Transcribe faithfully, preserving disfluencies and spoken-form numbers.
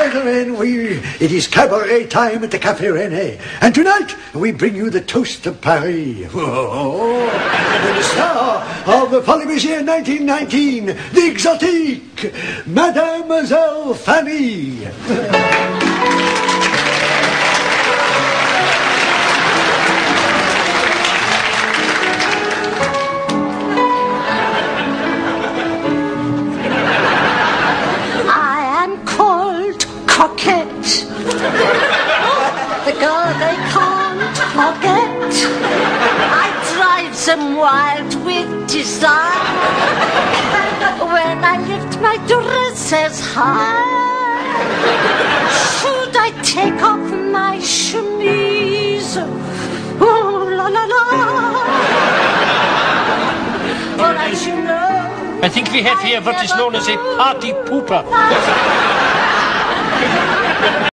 gentlemen, we it is cabaret time at the Café René. And tonight, we bring you the toast of Paris. Oh, and the star of the Polymuseum nineteen nineteen, the exotique, Mademoiselle Fanny. Coquette. The girl they can't forget. I drive them wild with desire when I lift my dresses high. Should I take off my chemise? Oh la la la. But as you know, I think we have here what is known as a party pooper.